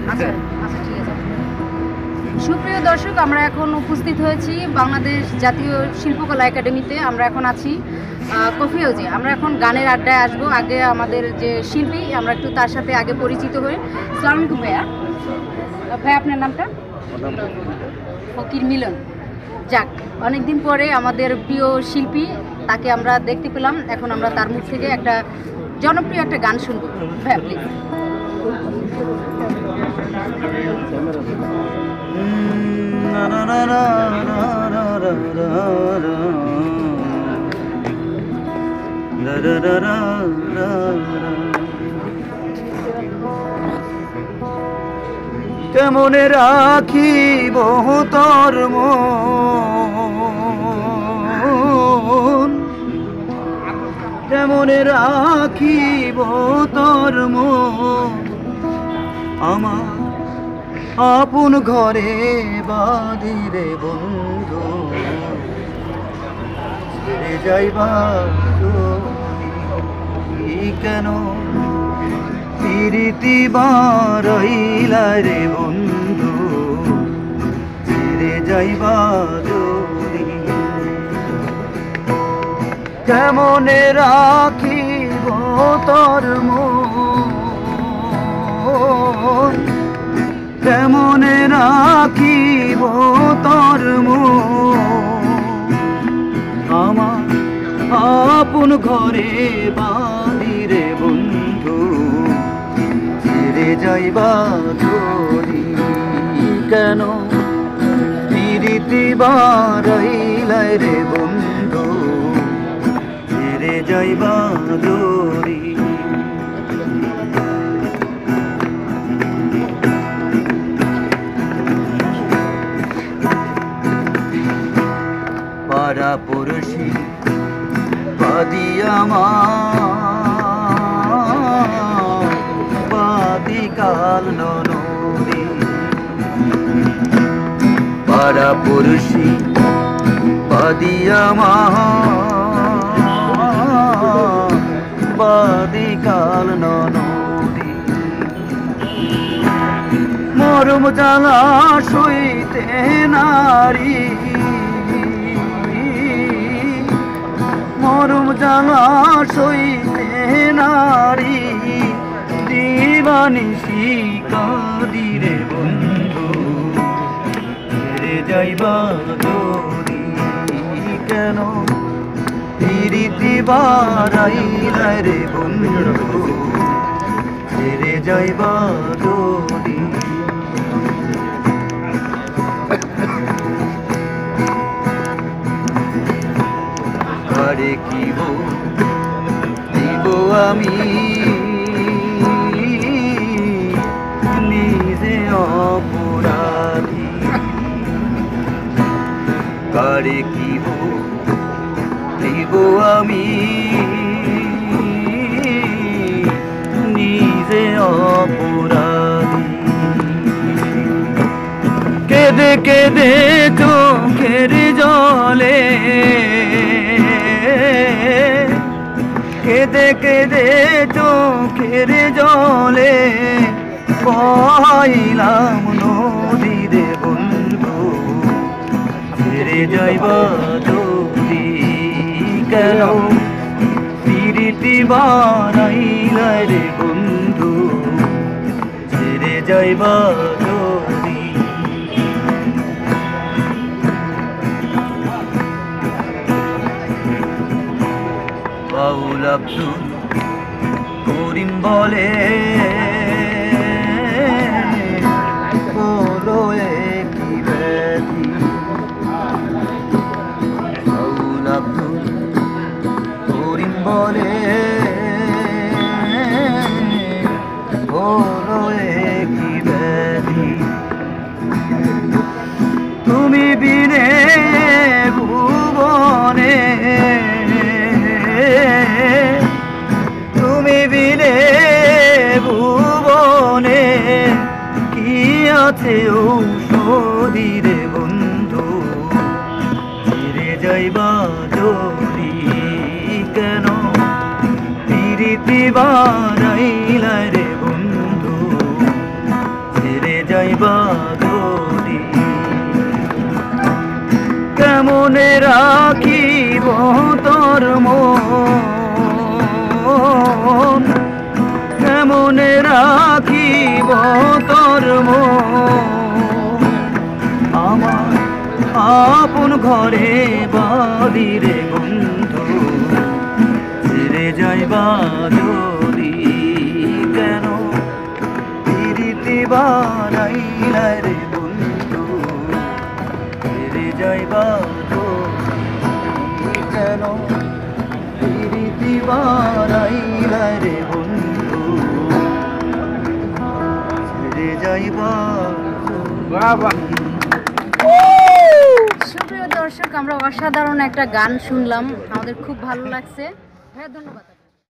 আচ্ছা আচ্ছা ঠিক আছে। সুপ্রিয় দর্শক, আমরা এখন উপস্থিত হয়েছি বাংলাদেশ জাতীয় শিল্পকলা একাডেমিতে। আমরা এখন আছি কফি হাউজে। আমরা এখন গানের আড্ডায় আসবো। আগে আমাদের যে শিল্পী, আমরা একটু তার সাথে আগে পরিচিত হই। আসসালামু আলাইকুম ভাইয়া। ভাইয়া আপনার নামটা? ফকির মিলন। যাক, অনেকদিন পরে আমাদের প্রিয় শিল্পী, তাকে আমরা দেখতে পেলাম। এখন আমরা তার মুখ থেকে একটা জনপ্রিয় একটা গান শুনবো। ভাইয়া প্লিজ। কেমনে রাখিব তোর মন, কেমনে রাখিব তোর মন, আমার আপন ঘরে বাঁধিরে বন্ধু, ছেড়ে যাইবা কেন প্রীতি বারাইলা রে বন্ধু, ছেড়ে যাইবা যদি, কেমনে রাখিব তোর মন, কেমনে রাখিব তোর মন, আমার আপন ঘরে বাঁধিরে বন্ধু, ছেড়ে যাইবা যদি কেন প্রীতি বারাইলা রে বন্ধু, ছেড়ে যাইবা যদি। পাড়া পড়শি বাদিয়ামার বাদিকাল ননদী, পাড়া পড়শি বাদিয়ামার বাদিকাল ননদী, মরম জ্বালা সইতে নারী, মরম জ্বালা সইতে নারী, দিবানিশি কাঁদিরে বন্ধু, ছেড়ে যাইবা যদি কেন প্রীতি বারাইলা রে বন্ধু, ছেড়ে যাইবা যদি। আরে কি দিব আমি নিজে অপরাধী, কারে কি দিব আমি নিজে অপরাধী, কেঁদে কেঁদে চোখের জলে, কেঁদে কেঁদে চোখের জলে পাইলাম নদীরে বন্ধু, ছেড়ে যাইবা যদি কেন প্রীতি বারাইলা রে বন্ধু, ছেড়ে যাইবা যদি। বাউল আব্দুল করিম বলে বলো কি ব্যাধি, বাউল আব্দুল করিম বলে বলো কি ব্যাধি, তুমি বিনে ভুবনে, তুমি বিনে ভুবনে কি আছে ঔষধিরে বন্ধু, ছেড়ে যাইবা যদি কেন প্রীতি বারাইলা রে বন্ধু, ছেড়ে যাইবা যদি কেমনে রাখিব তোর মন কেমনে রাখিব তোর মন আমার আপন ঘরে বাদিরে বন্ধু ছেড়ে যাইবা যদি কেন প্রীতি বানাইলা রে বন্ধু ছেড়ে যাইবা যদি কেন প্রীতি বানাইলা রে বন্ধু ছেড়ে যাইবা সুপ্রিয় দর্শক, আমরা অসাধারণ একটা গান শুনলাম, আমাদের খুব ভালো লাগছে। হ্যাঁ, ধন্যবাদ।